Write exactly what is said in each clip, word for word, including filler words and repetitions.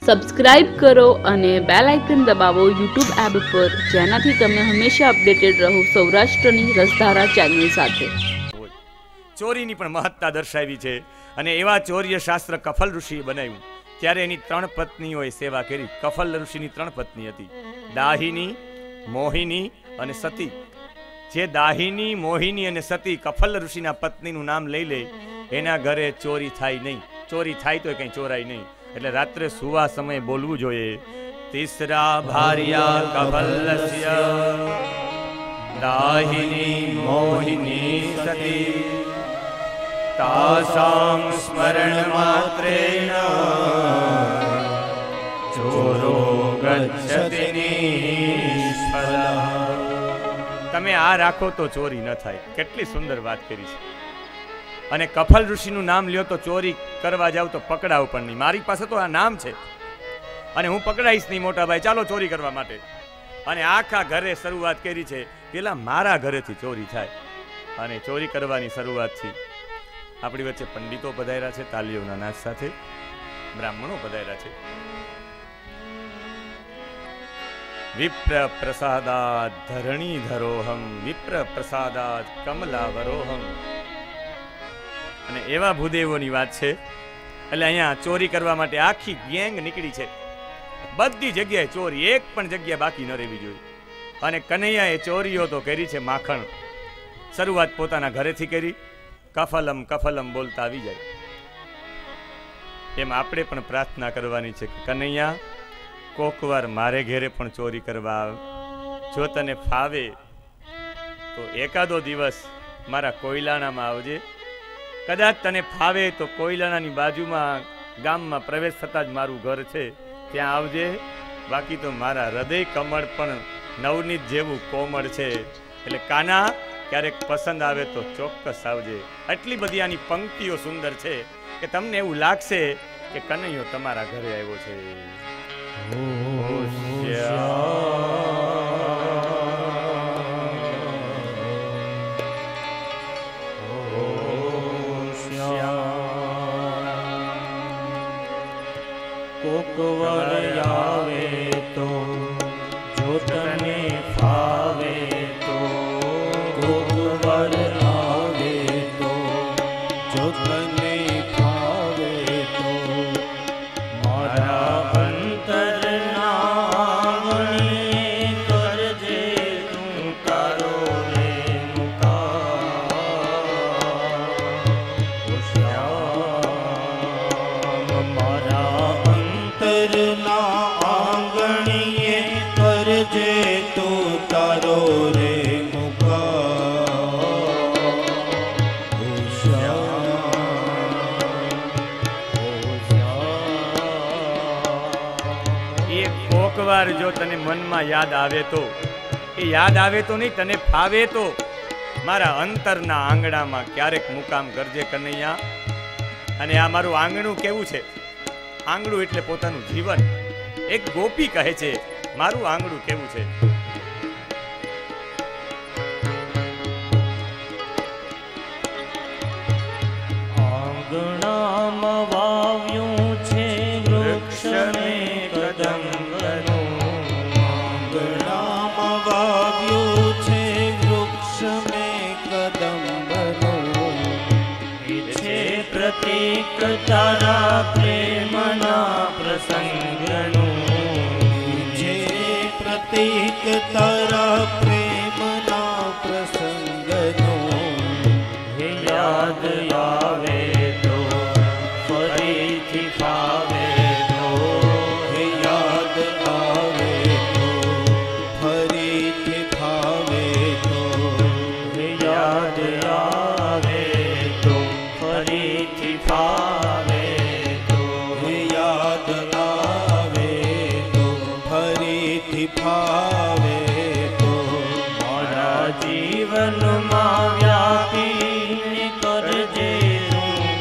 Subscribe કરો અને bell icon દબાવો યુટ્યુબ એપ પર, જેનાથી તમે હંમેશા અપડેટેડ રહો સૌરાષ્ટ્રની રસધારા ચેનલ સાથે. ચોરીની પણ મહત્તા દર્શાવી છે અને એવા ચોર્ય શાસ્ત્ર કફલ ઋષિએ બનાવ્યું. ત્યારે એની ત્રણ પત્નીઓએ સેવા કરી. કફલ ઋષિની ત્રણ પત્ની હતી, દાહિની, મોહિની અને સતી. જે દાહિની, મોહિની અને સતી કફલ ઋષિના પત્નીનું નામ લઈ લે, એના ઘરે ચોરી થાય નહીં. ચોરી થાય તો કંઈ ચોરાય નહીં. એટલે રાત્રે સુવા સમયે બોલવું જોઈએ, તીસરા ભાર્યા કફલસ્ય દાહિની મોહિની સતી તાસામ સ્મરણ માત્રેણ ચોરો ગચ્છતિ નિષ્ફલઃ. તમે આ રાખો તો ચોરી ન થાય. કેટલી સુંદર વાત કરી છે. અને કફલ ઋષિનું નામ લ્યો તો ચોરી કરવા જાવ તો પકડાવ પણ નહીં. મારી પાસે તો આ નામ છે અને હું પકડાઈશ નહીં મોટા ભાઈ, ચાલો ચોરી કરવા માટે. અને આખા ઘરે શરૂઆત કરી છે, પેલા મારા ઘરેથી ચોરી થાય. અને ચોરી કરવાની શરૂઆતથી આપણી વચ્ચે પંડિતો પધાર્યા છે, તાલીઓના નાદ સાથે બ્રાહ્મણો પધાર્યા છે. વિપ્ર પ્રસાદાત ધરણી ધરોહમ વિપ્ર પ્રસાદાત કમલાવરોહમ. અને એવા ભૂદેવોની વાત છે. એટલે અહીંયા ચોરી કરવા માટે આખી ગેંગ નીકળી છે. બધી જગ્યાએ ચોરી, એક પણ જગ્યા બાકી ન રહેવી જોઈએ. અને કનૈયાએ ચોરીઓ તો કરી છે માખણ. શરૂઆત પોતાના ઘરેથી કરી, કફલમ કફલમ બોલતા આવી જાય. એમ આપણે પણ પ્રાર્થના કરવાની છે કે કનૈયા, કોકવાર મારે ઘેરે પણ ચોરી કરવા આવે. જો તને ફાવે તો એકાદો દિવસ મારા કોયલાણામાં આવજે. કદાચ તને ફાવે તો કોયલાણાની બાજુમાં ગામમાં પ્રવેશ થતાં જ મારું ઘર છે, ત્યાં આવજે. બાકી તો મારા હૃદય કમળ પણ નવનીત જેવું કોમળ છે. એટલે કાના, ક્યારેક પસંદ આવે તો ચોક્કસ આવજે. આટલી બધી આની પંક્તિઓ સુંદર છે કે તમને એવું લાગશે કે કનૈયો તમારા ઘરે આવ્યો છે. કોકવાર આવે તો જો તને ફાવે તો, કોકવાર આવે તો જો તને ફાવે તો, મારા અંતરના આંગણે કરજે તું તારો રે મુકામ. મારા અંતરના આંગણીએ કરજે તું તારો રે એ કોકવાર જો તને મનમાં યાદ આવે તો, એ યાદ આવે તો નહીં, તને ફાવે તો મારા અંતરના આંગણામાં ક્યારેક મુકામ કરજે કનૈયા. અને આ મારું આંગણું કેવું છે? આંગણું એટલે પોતાનું જીવન. એક ગોપી કહે છે, મારું આંગણું કેવું છે? આંગણામાં વાવ્યું છે વૃક્ષ ને કદંબનું. આંગણામાં વાવ્યું છે વૃક્ષ ને કદંબનું. છે પ્રતીક તારા પ્રેમના પ્રસંગનું. છે પ્રતીક તારા પ્રેમના પ્રસંગનું. યાદ આવે તો ફરીથી ફાવે તો, યાદ આવે તો ફરીથી ફાવે તો, યાદ આવે તો ફરીથી ફાવે તો, યાદ આવે તો ફરીથી ફાવે તો. મારા જીવનમાં વ્યાપી કરજે તું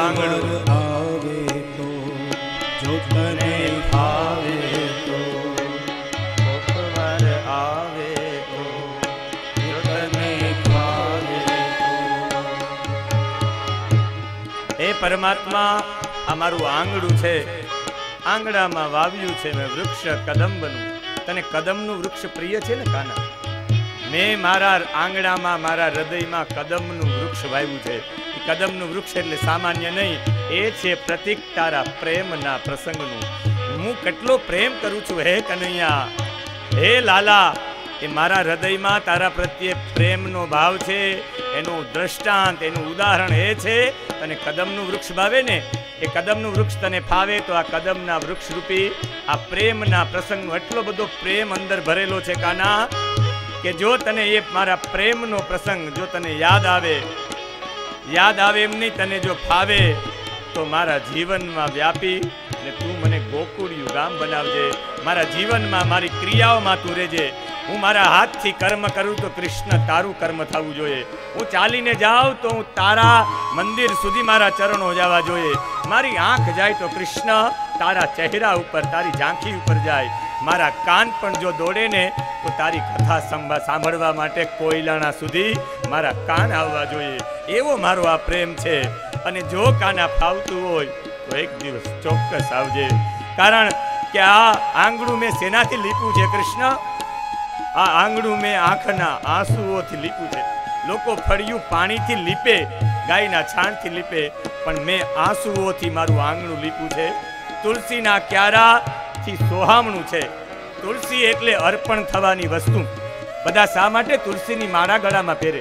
આંગણું આવે તો જો તને ફાવે તો કોકવાર આવે તો જો તને ફાવે તો. હે પરમાત્મા, આ મારું આંગણું છે, આંગણામાં વાવ્યું છે મેં વૃક્ષ કદંબનું. તને કદમનું વૃક્ષ પ્રિય છે ને કાના? મેં મારા આંગણામાં મારા હૃદયમાં કદમનું વૃક્ષ વાવ્યું છે. એ કદમનું વૃક્ષ એટલે સામાન્ય નહીં, એ છે પ્રતીક તારા પ્રેમના પ્રસંગનું. હું કેટલો પ્રેમ કરું છું હે કનૈયા, હે લાલા. એ મારા હૃદયમાં તારા પ્રત્યે પ્રેમનો ભાવ છે. એનું દ્રષ્ટાંત, એનું ઉદાહરણ એ છે, તને કદમનું વૃક્ષ ભાવે ને, એ કદમનું વૃક્ષ તને ફાવે તો આ કદમના વૃક્ષ રૂપી આ પ્રેમના પ્રસંગનો એટલો બધો પ્રેમ અંદર ભરેલો છે કાના, કે જો તને એ મારા પ્રેમનો પ્રસંગ જો તને યાદ આવે, યાદ આવે એમ નહીં, તને જો ફાવે તો મારા જીવનમાં વ્યાપી અને તું મને ગોકુળિયું ગામ બનાવજે. મારા જીવનમાં મારી ક્રિયાઓમાં તું રહેજે. હું મારા હાથથી કર્મ કરું તો કૃષ્ણ તારું કર્મ થવું જોઈએ. હું ચાલીને જાઉં તો હું તારા મંદિર સુધી મારા ચરણો જવા જોઈએ. મારી આંખ જાય તો કૃષ્ણ તારા ચહેરા ઉપર, તારી ઝાંખી ઉપર જાય. મારા કાન પણ જો દોડે ને તો તારી કથા સાંભળવા માટે કોયલાણા સુધી મારા કાન આવવા જોઈએ. એવો મારો આ પ્રેમ છે. અને જો કાના ફાવતું હોય તો એક દિવસ ચોક્કસ આવજે. કારણ કે આ આંગણું મેં શેનાથી લીપું છે કૃષ્ણ? આ આંગણું મેં આંખના આંસુઓથી લીપું છે. લોકો ફળિયું પાણીથી લીપે, ગાયના છાણથી લીપે, પણ મેં આંસુઓથી મારું આંગણું લીપું છે. તુલસીના ક્યારાથી સોહામણું છે. તુલસી એટલે અર્પણ થવાની વસ્તુ. બધા શા માટે તુલસીની માળા ગળામાં પહેરે?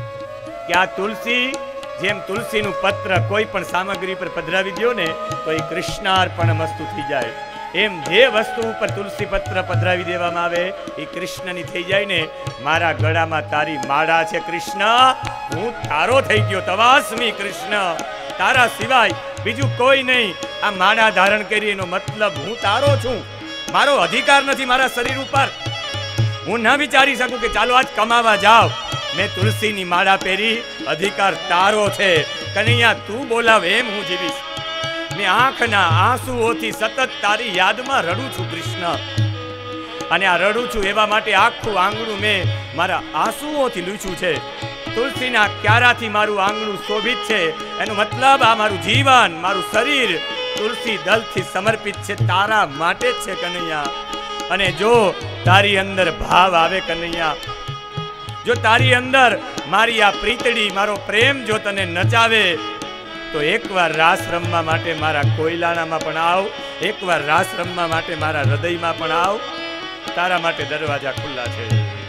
કે આ તુલસી, જેમ તુલસીનું પત્ર કોઈ પણ સામગ્રી પર પધરાવી દો ને તો એ કૃષ્ણાર્પણ વસ્તુ થઈ જાય. એમ જે વસ્તુ ઉપર તુલસી પત્ર પધરાવી દેવામાં આવે એ કૃષ્ણની થઈ જાય ને. મારા ગળામાં તારી માળા છે કૃષ્ણ, હું તારો થઈ ગયો. તવાસ્મી કૃષ્ણ, તારા સિવાય બીજું કોઈ નહીં. આ માળા ધારણ કરી એનો મતલબ હું તારો છું. મારો અધિકાર નથી મારા શરીર ઉપર. હું ના વિચારી શકું કે ચાલો આજ કમાવા જાવ, મેં તુલસીની માળા પહેરી, અધિકાર તારો છે. કનૈયા તું બોલાવ એમ હું જીવીશ. મેં આંખના આંસુઓથી સતત તારી યાદમાં રડું છું કૃષ્ણ. અને આ રડું છું એવા માટે આખું આંગણું મેં મારા આંસુઓથી લૂછ્યું છે. તુલસીના ક્યારાથી મારું આંગણું શોભિત છે. એનો મતલબ આ મારું જીવન, મારું શરીર તુલસી દલથી સમર્પિત છે, તારા માટે જ છે કનૈયા. અને જો તારી અંદર ભાવ આવે કનૈયા, જો તારી અંદર મારી આ પ્રીતડી, મારો પ્રેમ જો તને નચાવે તો એકવાર રાસ રમવા માટે મારા કોયલાણામાં પણ આવ, એકવાર રાસ રમવા માટે મારા હૃદયમાં પણ આવ. તારા માટે દરવાજા ખુલ્લા છે.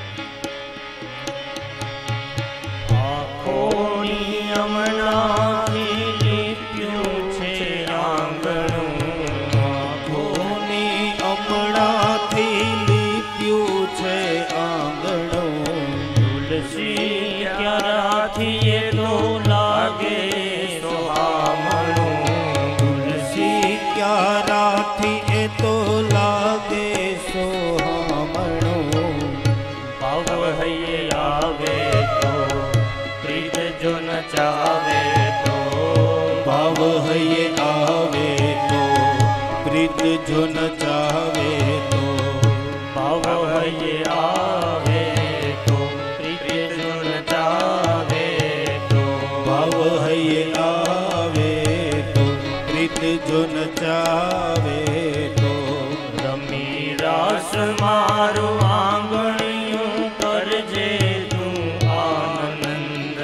આંખોની હમણાંથી લીપ્યું છે આંગણું, આંખોની હમણાંથી લીપ્યું છે આંગણું. તુલસી ક્યારાથી એ તો લાગે સોહામણું, તુલસી ક્યારાથી એ તો લાગે સોહામણું. ભાવ હૈયે આવે તો પ્રીત જો નચાવે તો, ભાવ હૈયે આવે તો પ્રીત જો નચાવે તો, ભાવ હૈયે આવે તો પ્રીત જો નચાવે તો, ભાવ હૈયે આવે તો પ્રીત જો નચાવે તો. રમી રાસ મારું આંગણિયું કરજે તું આનંદ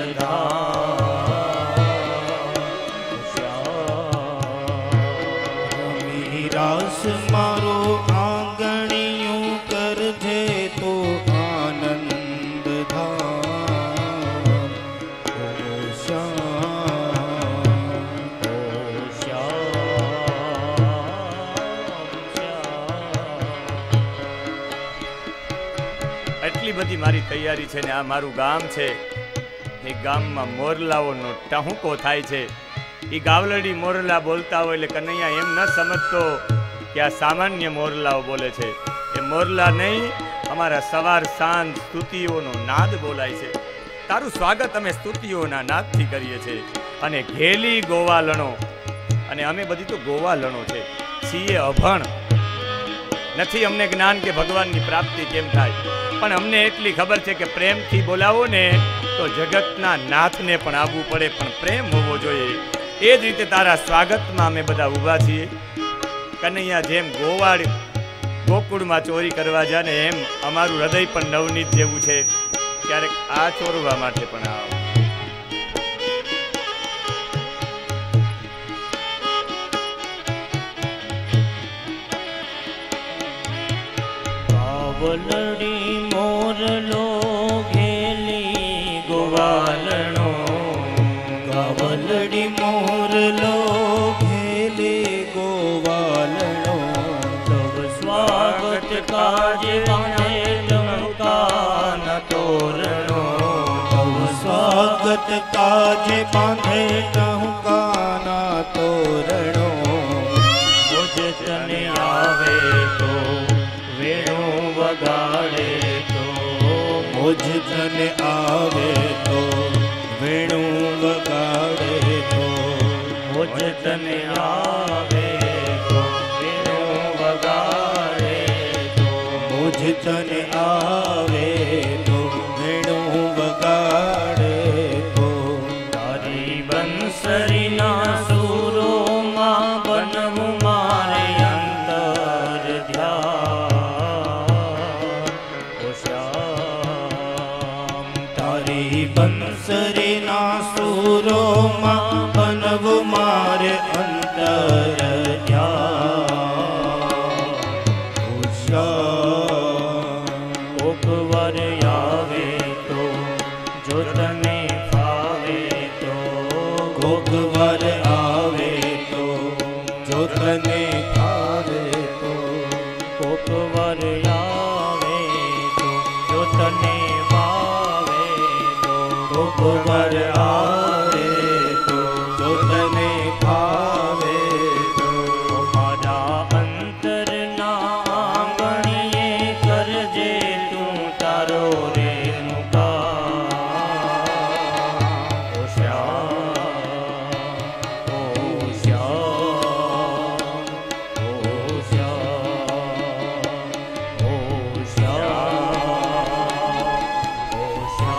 રમી રાસ મારો આંગણિયું કરજે તો આનંદ ધામ. ઓ શ્યામ, ઓ એટલી બધી મારી તૈયારી છે ને આ મારું ગામ છે. એ ગામમાં મોરલાઓનો ટહુકો થાય છે. એ ગાવલડી મોરલા બોલતા હોય એટલે કનૈયા એમ ન સમજતો કે આ સામાન્ય મોરલાઓ બોલે છે. એ મોરલા નહીં, અમારા સવાર સાંજ સ્તુતિઓનો નાદ બોલાય છે. તારું સ્વાગત અમે સ્તુતિઓના નાદથી કરીએ છીએ. અને ઘેલી ગોવાલણો. અને અમે બધી તો ગોવાલણો છે, છીએ અભણ નથી. અમને જ્ઞાન કે ભગવાનની પ્રાપ્તિ કેમ થાય, પણ અમને એટલી ખબર છે કે પ્રેમથી બોલાવો ને તો જગતના નાથને પણ આવવું પડે, પણ પ્રેમ હોવો જોઈએ. એ જ રીતે તારા સ્વાગતમાં અમે બધા ઊભા છીએ. કનૈયા જેમ ગોવાળ ગોકુળમાં ચોરી કરવા જાય ને એમ અમારું હૃદય પણ નવનીત જેવું છે. ક્યારેક આ ચોરવા માટે પણ આવો. ગાવલડી મોરલો ઘેલી ગોવાલણો, ગાવલડી મોરલો ઘેલી ગોવાલણો. તવ સ્વાગત કાજે બાંધે ટહુકાના તોરણો, તવ સ્વાગત કાજે બાંધે ટહુકાના તોરણો. મુજ તને આવે તો વેણું વગાડે તો, મુજ તને આવે તો વેણું વગાડે તો, મુજ તને આવે તો વેણું વગાડે તો, મુજ તને આવે તો વેણું વગાડે તો. તારી બંસરીના સુરોમાં બનવું મારે અંતર ધ્યાન. તારી બંસરીના સુરોમાં બનવું મારે અંતર ધ્યાન. કોક વાર આવે તો જો તને ફાવે તો, કોક વાર આવે તો જો તને ફાવે તો, કોક વાર આવે તો જો તને ફાવે તો, કોક વાર આવે તો જો તને ફાવે તો. મારા અંતરના આંગણીએ કરજે તું તારો રેણુકા. ઓ શ્યામ, ઓ શ્યામ, ઓ શ્યામ, ઓ શ્યામ, ઓ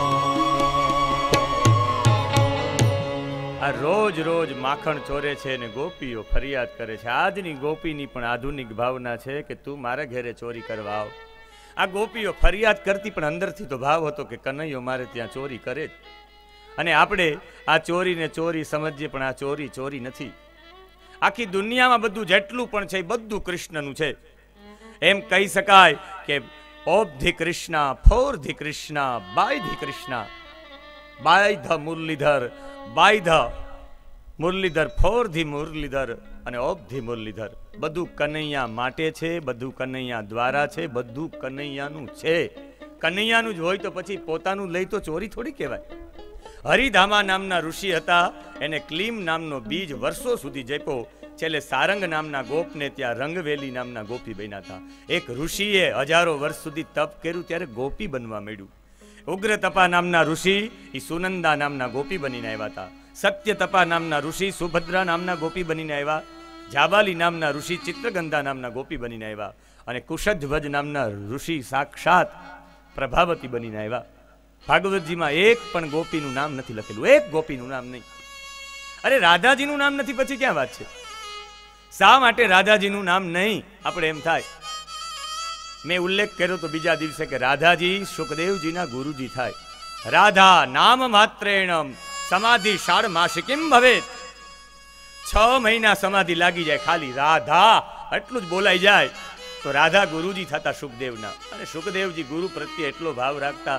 શ્યામ. આ રોજ રોજ માખણ ચોરે છે ને ગોપીઓ ફરિયાદ કરે છે. આજની ગોપીની પણ આધુનિક ભાવના છે કે તું મારા ઘરે ચોરી કરવા આવ. આ ગોપીઓ ફરિયાદ કરતી પણ અંદરથી તો ભાવ હતો કે કનૈયો મારે ત્યાં ચોરી કરે જ. અને આપણે આ ચોરીને ચોરી સમજીએ પણ આ ચોરી ચોરી નથી. આખી દુનિયામાં બધું જેટલું પણ છે એ બધું કૃષ્ણનું છે. એમ કહી શકાય કે of the Krishna, for the Krishna, by the Krishna, by the Muralidhar, by the Muralidhar, for the Muralidhar અને ઓફ ધી મુરલીધર. બધું કનૈયા માટે છે, બધું કનૈયા દ્વારા છે, બધું કનૈયાનું છે. કનૈયાનું જ હોય તો પછી પોતાનું લઈ તો ચોરી થોડી કહેવાય. હરિધામા નામના ઋષિ હતા, એને ક્લીમ નામનો બીજ વર્ષો સુધી જપ્યો. છેલ્લે સારંગ નામના ગોપને ત્યાં રંગવેલી નામના ગોપી બન્યા હતા. એક ઋષિએ હજારો વર્ષ સુધી તપ કર્યું ત્યારે ગોપી બનવા માંડ્યું. ઉગ્ર તપા નામના ઋષિ એ સુનંદા નામના ગોપી બનીને આવ્યા હતા. સત્ય તપા નામના ઋષિ સુભદ્રા નામના ગોપી બનીને આવ્યા. જાબાલી નામના ઋષિ ચિત્રગંધા નામના ગોપી બનીને આવ્યા. અને કુશધ્વજ નામના ઋષિ સાક્ષાત પ્રભાવતી બનીને આવ્યા. ભાગવતજીમાં એક પણ ગોપીનું નામ નથી લખેલું, એક ગોપીનું નામ નહીં. અરે રાધાજીનું નામ નથી પછી ક્યાં વાત છે? શા માટે રાધાજીનું નામ નહીં? આપણે એમ થાય. મેં ઉલ્લેખ કર્યો તો બીજા દિવસે કે રાધાજી સુખદેવજીના ગુરુજી થાય. રાધા નામ માત્રેણમ સમાધિ શાળ માસિકીમ ભવેત. છ મહિના સમાધિ લાગી જાય ખાલી રાધા એટલું જ બોલાઈ જાય તો રાધા ગુરુજી થતા સુખદેવના. અને સુખદેવજી ગુરુ પ્રત્યે એટલો ભાવ રાખતા.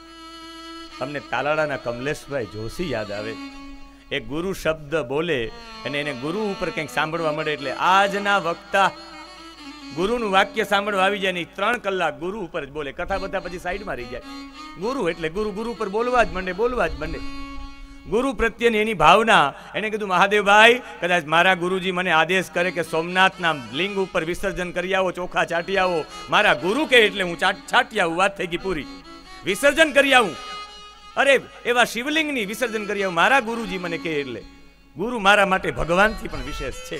અમને તાલાળાના કમલેશભાઈ જોશી યાદ આવે. એ ગુરુ શબ્દ બોલે અને એને ગુરુ ઉપર કંઈક સાંભળવા મળે એટલે આજના વક્તા ગુરુનું વાક્ય સાંભળવા આવી જાય. નહીં ત્રણ કલાક ગુરુ ઉપર જ બોલે, કથા બધા પછી સાઈડમાં રહી જાય. ગુરુ એટલે ગુરુ ગુરુ પર બોલવા જ માંડે, બોલવા જ માંડે. ગુરુ પ્રત્યેની એની ભાવના. એને કીધું મહાદેવભાઈ કદાચ મારા ગુરુજી મને આદેશ કરે કે સોમનાથના લિંગ ઉપર વિસર્જન કરી આવો, ચોખા ચાટી આવો. મારા ગુરુ કે એટલે હું છાટી આવું, વાત થઈ ગઈ પૂરી. વિસર્જન કરી આવું. અરે એવા શિવલિંગની વિસર્જન કરી આવું મારા ગુરુજી મને કહે. એટલે ગુરુ મારા માટે ભગવાનથી પણ વિશેષ છે.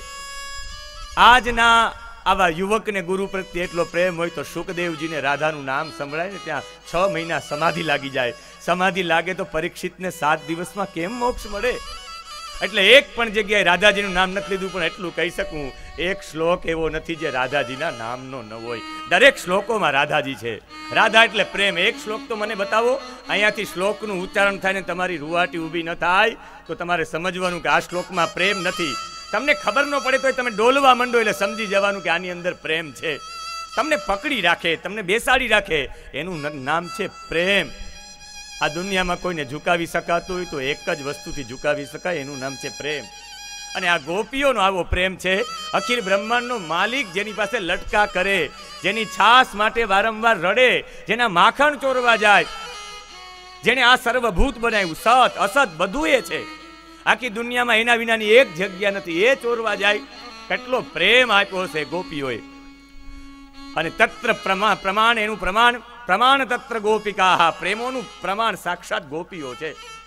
આજના આવા યુવકને ગુરુ પ્રત્યે એટલો પ્રેમ હોય તો શુકદેવજીને રાધાનું નામ સંભળાય ને ત્યાં છ મહિના સમાધિ લાગી જાય. સમાધિ લાગે તો પરીક્ષિતને સાત દિવસમાં કેમ મોક્ષ મળે? એટલે એક પણ જગ્યાએ રાધાજીનું નામ નથી લીધું, પણ એટલું કહી શકું, એક શ્લોક એવો નથી જે રાધાજીના નામનો ન હોય. દરેક શ્લોકોમાં રાધાજી છે. રાધા એટલે પ્રેમ. એક શ્લોક તો મને બતાવો, અહીંયાથી શ્લોકનું ઉચ્ચારણ થાય ને તમારી રૂવાટી ઊભી ન થાય તો તમારે સમજવાનું કે આ શ્લોકમાં પ્રેમ નથી. તમને ખબર ન પડે તો તમે ડોલવા માંડો એટલે સમજી જવાનું કે આની અંદર પ્રેમ છે. તમને પકડી રાખે, તમને બેસાડી રાખે, એનું નામ છે પ્રેમ. આ દુનિયામાં કોઈને ઝુકાવી શકાતું હોય તો એક જ વસ્તુથી ઝુકાવી શકાય, એનું નામ છે પ્રેમ. અને આ ગોપીઓનો આવો પ્રેમ છે. અખિલ બ્રહ્માંડનો માલિક જેની પાસે લટકા કરે, જેની છાસ માટે વારંવાર રડે, જેના માખણ ચોરવા જાય, જેને આ સર્વભૂત બનાવ્યું, સત અસત બધું એ છે. આખી દુનિયામાં એના વિનાની એક જગ્યા નથી, એ ચોરવા જાય. કેટલો પ્રેમ આપ્યો છે ગોપીઓએ. અને તત્ર પ્રમાણ પ્રમાણ એનું પ્રમાણ પ્રમાણ તત્ર ગોપિકા. પ્રેમોનું પ્રમાણ સાક્ષાત ગોપીઓ છે.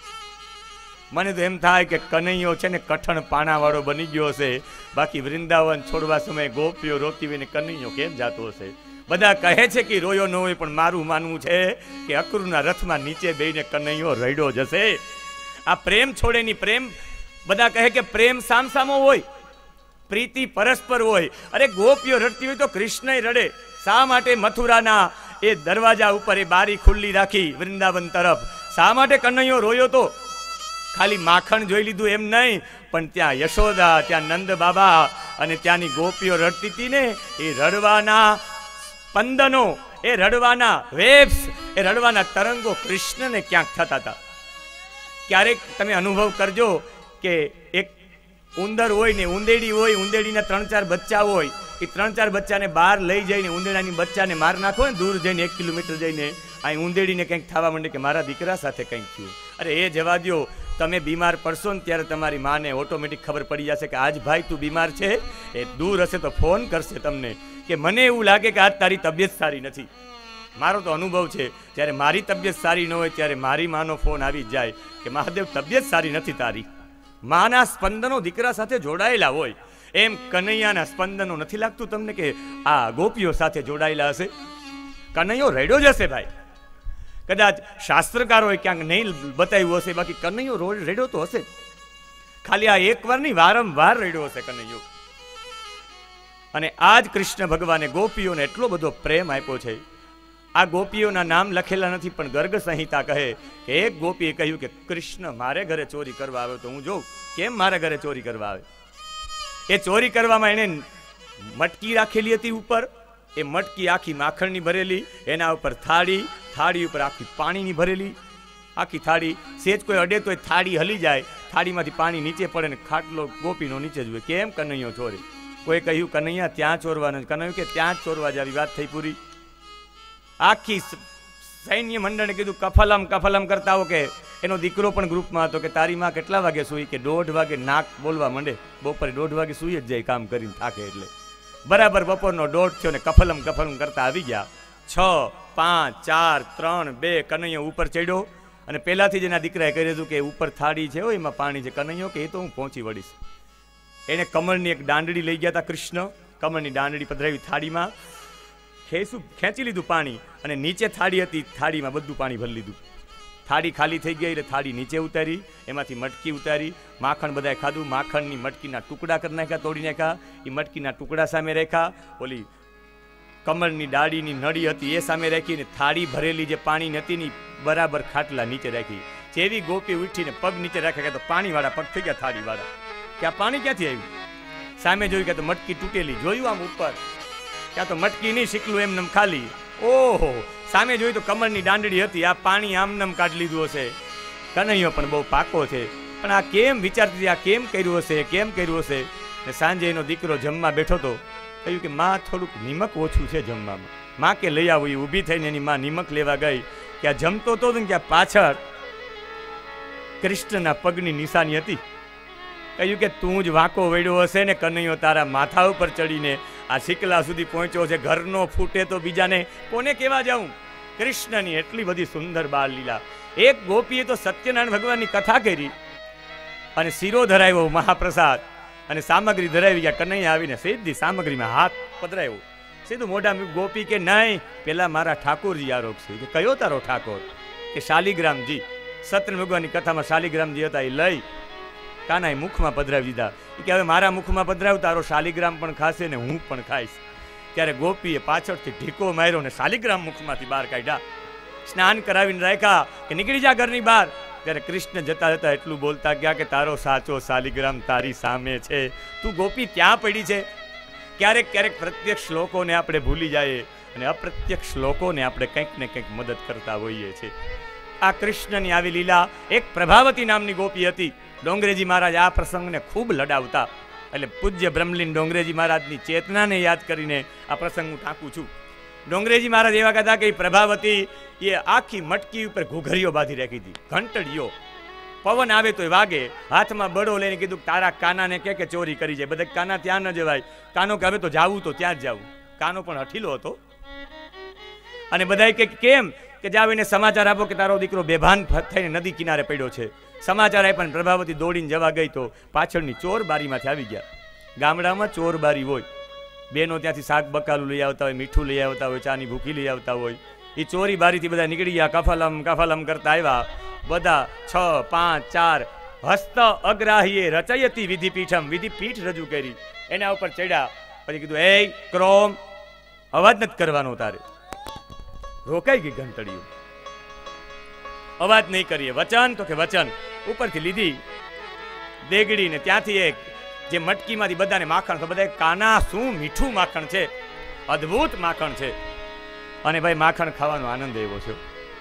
મને તો એમ થાય કે કનૈયો છે ને કઠણ પાણાવાળો બની ગયો છે, બાકી વૃંદાવન છોડવા સમયે ગોપીઓ રોતી હોય ને કનૈયો કેમ જાતો હશે? બધા કહે છે કે રોયો ન હોય, પણ મારું માનવું છે કે અક્રૂરના રથમાં નીચે બેહીને કનૈયો રડ્યો જશે. આ પ્રેમ છોડેની પ્રેમ. બધા કહે કે પ્રેમ સામસામો હોય, પ્રીતિ પરસ્પર હોય. અરે ગોપીઓ રડતી હોય તો કૃષ્ણય રડે. શા માટે મથુરાના એ દરવાજા ઉપર એ બારી ખુલ્લી રાખી વૃંદાવન તરફ? શા માટે કનૈયો રોયો? તો ખાલી માખણ જોઈ લીધું એમ નહીં, પણ ત્યાં યશોદા, ત્યાં નંદ બાબા અને ત્યાંની ગોપીઓ રડતી હતી ને, એ રડવાના સ્પંદનો, એ રડવાના વેવ્સ, એ રડવાના તરંગો કૃષ્ણને ક્યાંક થતા હતા. ક્યારેક તમે અનુભવ કરજો કે એક ઉંદર હોય ને ઉંદેડી હોય, ઉંદેડીના ત્રણ ચાર બચ્ચા હોય, એ ત્રણ ચાર બચ્ચાને બહાર લઈ જઈને ઉંદેડાની બચ્ચાને માર નાખો ને દૂર જઈને એક કિલોમીટર જઈને, અહીં ઉંદેડીને કંઈક થવા માંડે કે મારા દીકરા સાથે કંઈક થયું. અરે એ જવા દો, તમે બીમાર પડશો ને ત્યારે તમારી માને ઓટોમેટિક ખબર પડી જશે કે આજ ભાઈ તું બીમાર છે. એ દૂર હશે તો ફોન કરશે તમને કે મને એવું લાગે કે આજ તારી તબિયત સારી નથી. મારો તો અનુભવ છે, જ્યારે મારી તબિયત સારી ન હોય ત્યારે મારી માનો ફોન આવી જાય કે મહાદેવ તબિયત સારી નથી તારી. માના સ્પંદનો દીકરા સાથે જોડાયેલા હોય. એમ કનૈયાના સ્પંદનો નથી લાગતું તમને કે આ ગોપીઓ સાથે જોડાયેલા હશે? કનૈયો રેડ્યો જ હશે ભાઈ. કદાચ શાસ્ત્રકારોએ ક્યાંક નહીં બતાવ્યું હશે, બાકી કનૈયો રોજ રેડ્યો તો હશે. ખાલી આ એકવાર નહીં, વારંવાર રેડ્યો હશે કનૈયો. અને આ જ કૃષ્ણ ભગવાને ગોપીઓને એટલો બધો પ્રેમ આપ્યો છે. આ ગોપીઓના નામ લખેલા નથી, પણ ગર્ગ સંહિતા કહે કે એક ગોપીએ કહ્યું કે કૃષ્ણ મારે ઘરે ચોરી કરવા આવ્યો તો હું જોઉં કેમ મારા ઘરે ચોરી કરવા આવે. એ ચોરી કરવામાં એને મટકી રાખેલી હતી ઉપર, એ મટકી આખી માખણની ભરેલી, એના ઉપર થાળી, થાળી ઉપર આખી પાણીની ભરેલી, આખી થાળી. સેજ કોઈ અડે તો એ થાળી હલી જાય, થાળીમાંથી પાણી નીચે પડે ને ખાટલો ગોપીનો નીચે જ હોય. કેમ કનૈયો ચોરે? કોઈ કહ્યું કનૈયા ત્યાં ચોરવાનું, કનૈયું કે ત્યાં જ ચોરવા જ આવી. વાત થઈ પૂરી. આખી સૈન્ય મંડળને કીધું કફલમ કફલમ કરતા હો. કે એનો દીકરો પણ ગ્રુપમાં હતો કે તારી માં કેટલા વાગે સૂઈ? કે દોઢ વાગે. નાક બોલવા માંડે. બપોરે દોઢ વાગે સૂઈ જ જાય કામ કરીને થાકે એટલે. બરાબર બપોરનો દોઢ થયો ને કફલમ કફલમ કરતા આવી ગયા. છ પાંચ ચાર ત્રણ બે કનૈયો ઉપર ચડ્યો અને પહેલાથી જ એના દીકરાએ કહી દીધું કે ઉપર થાળી છે, એમાં પાણી છે. કનૈયો કે એ તો હું પહોંચી વળીશ. એને કમળની એક દાંડડી લઈ ગયા હતા કૃષ્ણ. કમળની દાંડડી પધરાવી થાળીમાં, ખેંચું ખેંચી લીધું પાણી, અને નીચે થાળી હતી, થાળીમાં બધું પાણી ભરી લીધું. થાળી ખાલી થઈ ગઈ એટલે થાળી નીચે ઉતારી, એમાંથી મટકી ઉતારી, માખણ બધાએ ખાધું. માખણની મટકીના ટુકડા કરી નાખ્યા, તોડી નાખ્યા. એ મટકીના ટુકડા સામે રાખ્યા, ઓલી કમળની ડાળીની નળી હતી એ સામે રાખી, ને થાળી ભરેલી જે પાણી હતી ને બરાબર ખાટલા નીચે રાખી. જેવી ગોપી ઉઠીને પગ નીચે રાખ્યા તો પાણીવાળા પગ થઈ ગયા થાળીવાળા. કે આ પાણી ક્યાંથી આવ્યું? સામે જોયું કે તો મટકી તૂટેલી. જોયું આમ ઉપર, ક્યાં તો મટકી નહીં, શીકલું એમનેમ ખાલી. ઓહો! સામે જોયું તો કમળની દાંડડી હતી. આ પાણી આમનેમ કાઢી લીધું હશે. કનૈયો પણ બહુ પાકો છે, પણ આ કેમ વિચારતી, આ કેમ કર્યું હશે, કેમ કર્યું હશે? ને સાંજે એનો દીકરો જમવા બેઠો તો કહ્યું કે માં થોડુંક નિમક ઓછું છે જમવામાં. માં કે લઈ આવું. એ ઊભી થઈને એની માં નિમક લેવા ગઈ. કે આ જમતો તો ને કે પાછળ કૃષ્ણના પગની નિશાની હતી. કહ્યું કે તું જ વાંકો વળ્યો હશે ને કનૈયો તારા માથા ઉપર ચડીને આ શીકલા સુધી પહોંચ્યો છે. ઘરનો ફૂટે તો બીજાને કોને કહેવા જાઉં? કૃષ્ણની એટલી બધી સુંદર બાળ લીલા. એક ગોપીએ તો સત્યનારાયણ ભગવાનની કથા કરી અને શીરો ધરાવ્યો મહાપ્રસાદ અને સામગ્રી ધરાવી ગયા. કનૈયા આવીને સીધી સામગ્રીમાં હાથ પધરાવ્યો, સીધું મોઢા. ગોપી કે નહીં, પેલા મારા ઠાકોરજી આરોપ છે. કે કયો તારો ઠાકોર? કે શાલિગ્રામજી. સત્યનારાયણ ભગવાનની કથામાં શાલિગ્રામજી હતા, એ લઈ કાનાએ મુખમાં પધરાવી દીધા. કે હવે મારા મુખમાં પધરાવ, તારો શાલિગ્રામ પણ ખાશે ને હું પણ ખાઈશ. ત્યારે ગોપીએ પાછળથી ઢીકો માર્યો ને શાલિગ્રામ મુખમાંથી બહાર કાઢ્યા. સ્નાન કરાવીને રાખ્યા કે નીકળી જા ઘરની બહાર. ત્યારે કૃષ્ણ જતા જતા એટલું બોલતા ગયા કે તારો સાચો શાલિગ્રામ તારી સામે છે, તું ગોપી ત્યાં પડી છે. ક્યારેક ક્યારેક પ્રત્યક્ષ લોકોને આપણે ભૂલી જઈએ અને અપ્રત્યક્ષ લોકોને આપણે કંઈક ને કંઈક મદદ કરતા હોઈએ છીએ. આ કૃષ્ણની આવી લીલા. એક પ્રભાવતી નામની ગોપી હતી. ડોંગરેજી મહારાજ આ પ્રસંગને ખૂબ લડાવતા, એટલે પૂજ્ય બ્રહ્મલીન ડોંગરેજી મહારાજની ચેતનાને યાદ કરીને આ પ્રસંગ હું ટાંકું છું. ડોંગરેજી મહારાજ એવા કહેતા કે પ્રભાવતી એ આખી મટકી ઉપર ઘૂઘરીઓ બાંધી રાખી હતી, ઘંટડીઓ. પવન આવે તો વાગે. હાથમાં બળો લઈને કીધું તારા કાનાને કે કે ચોરી કરી જાય. બધા કાના ત્યાં ન જવાય. કાનો કે હવે તો જાવું તો ત્યાં જ જાવું. કાનો પણ હઠીલો હતો અને બધા કે કેમ કે જાવ એને સમાચાર આપો કે તારો દીકરો બેભાન થઈને નદી કિનારે પડ્યો છે. સમાચાર આપ્યા. પ્રભાવતી દોડીને જવા ગઈ તો પાછળની ચોર બારીમાંથી આવી ગયા. ગામડામાં ચોર બારી હોય, બેનો ત્યાંથી શાક બકાલું લઈ આવતા હોય, મીઠું લઈ આવતા હોય, ચાની ભૂખી લઈ આવતા હોય. એ ચોરી બારીથી બધા નીકળી ગયા, કફલમ કફલમ કરતા આવ્યા. બધા છ પાંચ ચાર હસ્ત અગ્રાહીએ રચયતી વિધિપીઠમ, વિધિપીઠ રજૂ કરી. એના ઉપર ચડ્યા. પછી કીધું એ ક્રોમ, અવાજ નથી કરવાનો તારે. રોકાઈ ગઈ ઘંટડીઓ, અવાજ નહીં કરીએ. વચન તો કે વચન. ઉપરથી લીધી દેગડીને ત્યાંથી એક જે મટકીમાંથી બધાને માખણ, તો બધા કાના શું મીઠું માખણ છે, અદ્ભુત માખણ છે. અને ભાઈ માખણ ખાવાનો આનંદ એવો છે.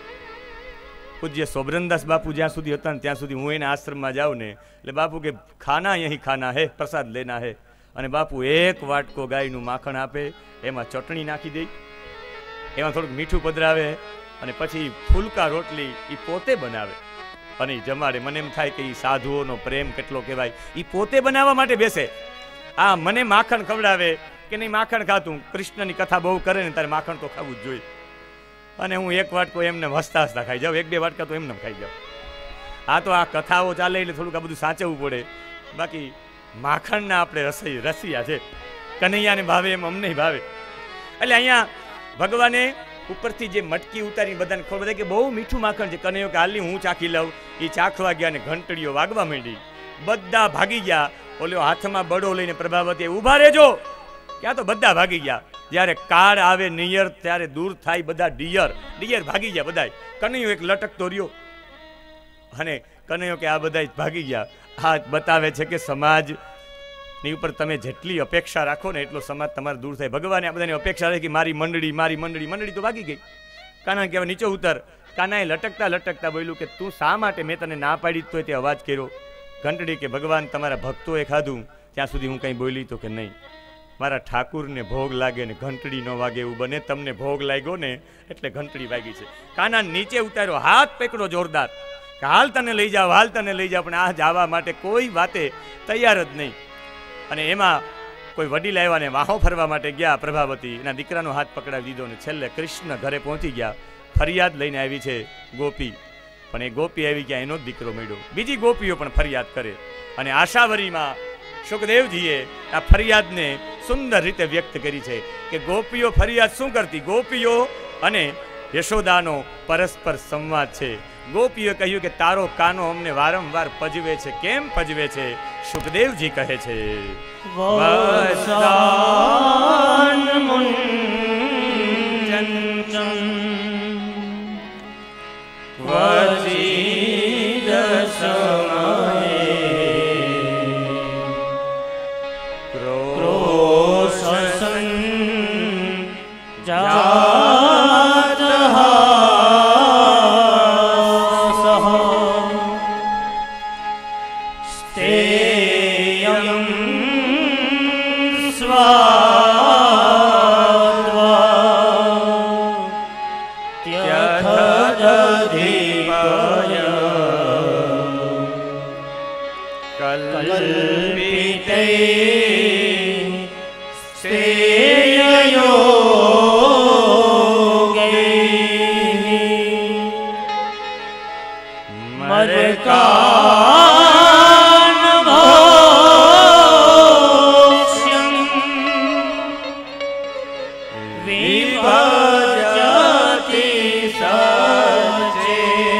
પૂજ્ય સોબરનદાસ બાપુ જ્યાં સુધી હતા ને ત્યાં સુધી હું એના આશ્રમમાં જાઉં ને એટલે બાપુ કે ખાના યહીં ખાના હે, પ્રસાદ લેના હે. અને બાપુ એક વાટકો ગાયનું માખણ આપે, એમાં ચટણી નાખી દે, એમાં થોડુંક મીઠું પધરાવે અને પછી ફૂલકા રોટલી એ પોતે બનાવે અને એ જમાડે. મને એમ થાય કે એ સાધુઓનો પ્રેમ કેટલો કહેવાય. એ પોતે બનાવવા માટે બેસે. આ મને માખણ ખવડાવે કે નહીં માખણ ખાતું. કૃષ્ણની કથા બહુ કરે ને તારે માખણ તો ખાવું જ જોઈએ. અને હું એક વાટકો એમને હસતા હસતા ખાઈ જાઉં, એક બે વાટકા તો એમને ખાઈ જાઉં. આ તો આ કથાઓ ચાલે એટલે થોડુંક આ બધું સાચવવું પડે. બાકી માખણના આપણે રસી રસિયા છે. કનૈયાને ભાવે એમ અમને ભાવે. એટલે અહીંયા ભગવાને ઉપરથી જે મટકી ઉતારી બધાને ખબર પડે કે બહુ મીઠું માખણ છે. કનૈયો કે હાલની હું ચાખી લઉં. એ ચાખવા ગયા ને ઘંટડીઓ વાગવા માંડી. બધા ભાગી ગયા. ઓલો હાથમાં બળો લઈને પ્રભાવતી ઊભા રહેજો. ક્યાં તો બધા ભાગી ગયા. જ્યારે કાળ આવે નિયર ત્યારે દૂર થાય બધા ડિયર. ડિયર ભાગી ગયા બધા. કનૈયો એક લટકતો રહ્યો અને કનૈયો કે આ બધા ભાગી ગયા. આ બતાવે છે કે સમાજની ઉપર તમે જેટલી અપેક્ષા રાખો ને એટલો સમાજ તમારે દૂર થાય. ભગવાને આ બધાની અપેક્ષા રાખી મારી મંડળી મારી મંડળી મંડળી તો ભાગી ગઈ. કાના કહેવાય નીચે ઉતર. કાનાએ લટકતા લટકતા બોલ્યું કે તું શા માટે મેં તને ના પાડી તોય તે અવાજ કર્યો. ઘંટડી કે ભગવાન તમારા ભક્તોએ ખાધું ત્યાં સુધી હું કંઈ બોલી તો કે નહીં. મારા ઠાકુરને ભોગ લાગે ને ઘંટડી ન વાગે એવું બને. તમને ભોગ લાગ્યો ને એટલે ઘંટડી વાગી છે. કાના નીચે ઉતાર્યો, હાથ પકડો જોરદાર કે હાલ તને લઈ જાઓ, હાલ તને લઈ જાઓ. પણ આ જવા માટે કોઈ વાતે તૈયાર જ નહીં. અને એમાં કોઈ વડીલ આવ્યા ને વાહો ફરવા માટે ગયા. પ્રભાવતી એના દીકરાનો હાથ પકડાવી દીધો ને છેલ્લે કૃષ્ણ ઘરે પહોંચી ગયા. ફરિયાદ લઈને આવી છે ગોપી, પણ એ ગોપી આવી ગયા એનો જ દીકરો મળ્યો. બીજી ગોપીઓ પણ ફરિયાદ કરે અને આશાવરીમાં સુખદેવજીએ આ ફરિયાદને સુંદર રીતે વ્યક્ત કરી છે કે ગોપીઓ ફરિયાદ શું કરતી. ગોપીઓ અને યશોદાનો પરસ્પર સંવાદ છે. ગોપીએ કહ્યું કે તારો કાનો અમને વારંવાર પજવે છે. કેમ પજવે છે? સુખદેવજી કહે છે અરકાનભોક્ષ્યં વિભજતિ સચે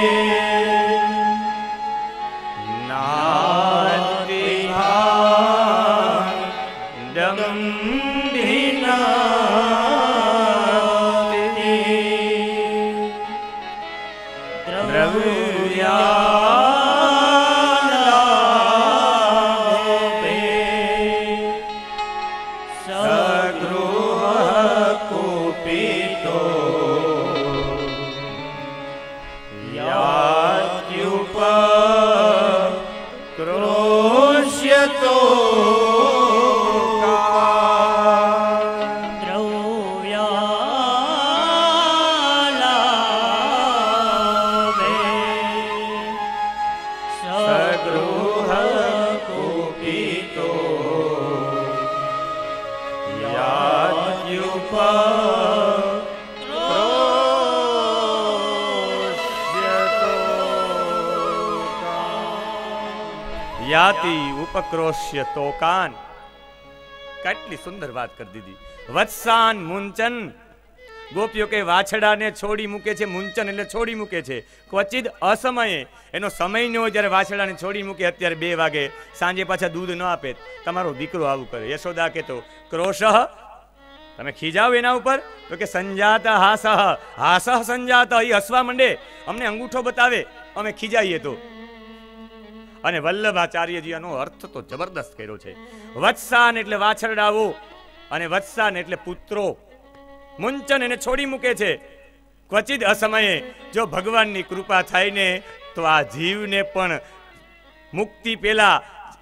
યાતિ ઉપક્રોશ્ય તોકાન. કેટલી સુંદર વાત કરી દીધી. વત્સાન મુંચન, ગોપીઓ કે વાછડાને છોડી મૂકે છે. મુંચન એટલે છોડી મૂકે છે. ક્વચિત અસમયે, એનો સમય ન હોય જ્યારે વાછડાને છોડી મૂકે. અત્યારે બે વાગે સાંજે પાછા દૂધ ન આપે, તમારો દીકરો આવું કરે. યશોદા કે તો ક્રોશઃ, તમે ખીજાવ એના ઉપર, તો કે સંજાત હાસઃ, હાસઃ સંજાત, એ હસવા માંડે, અમને અંગૂઠો બતાવે, અમે ખીજાઈએ તો. અને વલ્લભાચાર્યજી આનો અર્થ તો જબરદસ્ત કર્યો છે. વત્સાન એટલે વાછરડાઓ, અને વત્સાન એટલે પુત્રો. મુંચન એને છોડી મૂકે છે. ક્વચિત અસમયે, જો ભગવાનની કૃપા થાય ને તો આ જીવને પણ મુક્તિ પેલા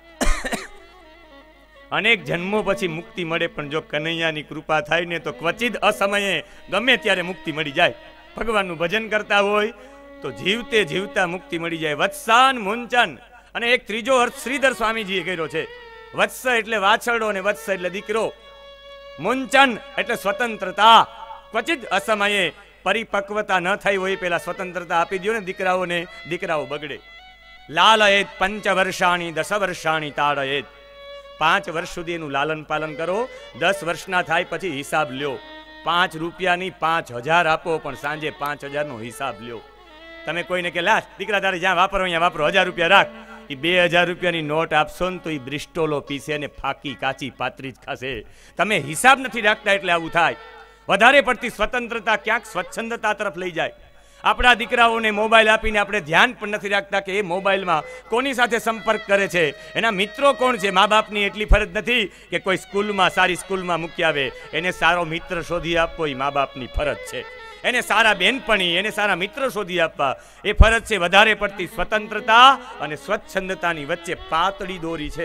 અનેક જન્મો પછી મુક્તિ મળે, પણ જો કનૈયાની કૃપા થાય ને તો ક્વચિત અસમયે ગમે ત્યારે મુક્તિ મળી જાય. ભગવાનનું ભજન કરતા હોય તો જીવતે જીવતા મુક્તિ મળી જાય. વત્સાન મુંચન. અને એક ત્રીજો અર્થ શ્રીધર સ્વામીજીએ કર્યો છે. વત્સ એટલે વાછરડો અને વત્સ એટલે દીકરો. મુંચન એટલે સ્વતંત્રતા. ક્વચિત અસમયે, પરિપક્વતા ન થઈ હોય પેલા સ્વતંત્રતા આપી દો ને દીકરાઓને, દીકરાઓ બગડે. લાલયેત પંચ વર્ષાણી દસ વર્ષાણી તાડયેત. પાંચ વર્ષ સુધી એનું લાલન પાલન કરો, દસ વર્ષના થાય પછી હિસાબ લ્યો. પાંચ રૂપિયાની પાંચ હજાર આપો, પણ સાંજે પાંચ હજારનો હિસાબ લ્યો. તમે કોઈને કે લા દીકરા તારે જ્યાં વાપરો અહીંયા વાપરો, હજાર રૂપિયા રાખ. એ બે હજાર રૂપિયાની નોટ આપશો ને તો એ બ્રિસ્ટોલો પીસે ને ફાકી કાચી પાતરી જ ખાશે. તમે હિસાબ નથી રાખતા એટલે આવું થાય. વધારે પડતી સ્વતંત્રતા ક્યાંક સ્વચ્છંદતા તરફ લઈ જાય. આપણા દીકરાઓને મોબાઈલ આપીને આપણે ધ્યાન પણ નથી રાખતા કે એ મોબાઈલમાં કોની સાથે સંપર્ક કરે છે, એના મિત્રો કોણ છે. મા બાપની એટલી ફરજ નથી કે કોઈ સ્કૂલમાં સારી સ્કૂલમાં મૂકી આવે, એને સારો મિત્ર શોધી આપવો એ મા બાપની ફરજ છે. એને સારા બેનપણી, એને સારા મિત્ર શોધી આપવા એ ફરજ છે. વધારે પડતી સ્વતંત્રતા અને સ્વચ્છંદતાની વચ્ચે પાતળી દોરી છે.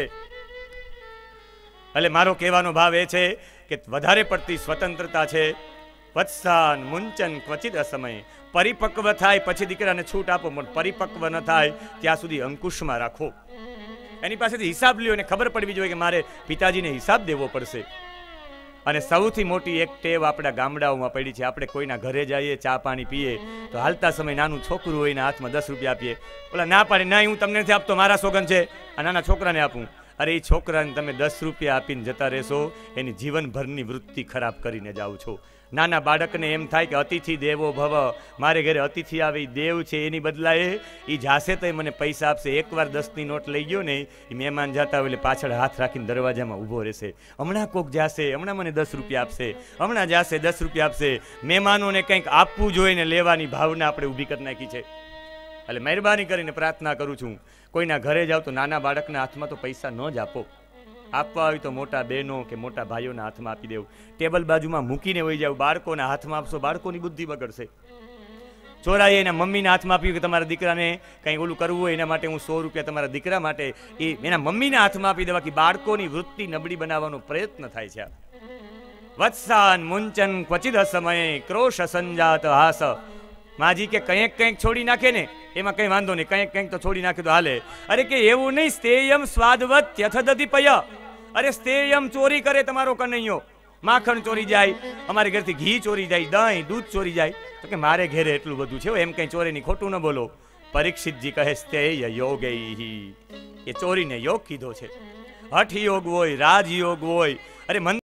એટલે મારો કહેવાનો ભાવ એ છે કે વધારે પડતી સ્વતંત્રતા છે. વત્સાન મુંચન ક્વચિત અસમય. પરિપક્વ થાય પછી દીકરાને છૂટ આપો, પણ પરિપક્વ ન થાય ત્યાં સુધી અંકુશમાં રાખો. એની પાસેથી હિસાબ લ્યો, એને ખબર પડવી જોઈએ કે મારે પિતાજીને હિસાબ દેવો પડશે. અને સૌથી મોટી એક ટેવ આપણા ગામડાઓમાં પડી છે. આપણે કોઈના ઘરે જઈએ, ચા પાણી પીએ તો હાલતા સમય નાનું છોકરું હોય એના હાથમાં દસ રૂપિયા આપીએ. ઓલા ના પાડે, ના હું તમને નથી આપતો, મારા સોગન છે, આ નાના છોકરાને આપું. અરે એ છોકરાને તમે દસ રૂપિયા આપીને જતા રહેશો, એની જીવનભરની વૃત્તિ ખરાબ કરીને જાઓ છો. નાના બાળકને એમ થાય કે અતિથિ દેવો ભવ, મારે ઘરે અતિથિ આવે એ દેવ છે, એની બદલાએ એ જાશે તો મને પૈસા આપશે. એકવાર દસની નોટ લઈ ગયો ને, એ મહેમાન જતા હોય એટલે પાછળ હાથ રાખીને દરવાજામાં ઊભો રહેશે. હમણાં કોક જાશે, હમણાં મને દસ રૂપિયા આપશે, હમણાં જાશે દસ રૂપિયા આપશે. મહેમાનોને કંઈક આપવું જોઈએ ને લેવાની ભાવના આપણે ઊભી કરી નાખી છે. એટલે મહેરબાની કરીને પ્રાર્થના કરું છું, કોઈના ઘરે જાઓ તો નાના બાળકના હાથમાં તો પૈસા ન જ આપો. આપવા હોય તો મોટા બહેનો કે મોટા ભાઈઓના હાથમાં આપી દેવું. ટેબલ બાજુમાં મૂકીને વહી જાવ. બાળકોના હાથમાં આપશો, બાળકોની બુદ્ધિ બગડશે. ચોરાએ એના મમ્મીના હાથમાં આપ્યું કે તમારા દીકરાને કંઈ ઓલું કરવું હોય એના માટે હું સો રૂપિયા તમારા દીકરા માટે, એ એના મમ્મીના હાથમાં આપી દેવા કે બાળકોની વૃત્તિ નબળી બનાવવાનો પ્રયત્ન થાય છે. વત્સાન મુંચન ક્વચિત અસમયે ક્રોશ સંજાત હાસ. માજી કે કંઈક કંઈક છોડી નાખે ને એમાં કંઈ વાંધો નહીં, કંઈક કંઈક તો છોડી નાખે તો હાલે. અરે કે એવું નહીં, સ્તેયમ સ્વાદવત યથદધિપય. અરે સ્તેયમ ચોરી કરે તમારો કનૈયો, માખણ ચોરી જાય, અમારે ઘરથી ઘી ચોરી જાય, દહીં દૂધ ચોરી જાય, તો કે મારે ઘેરે એટલું બધું છે, એમ કંઈ ચોરે નહીં, ખોટું ન બોલો. પરીક્ષિતજી કહે તે યોગૈ, એ ચોરીને યોગ કીધો છે. હઠ યોગ હોય, રાજ યોગ હોય, અરે મંત્ર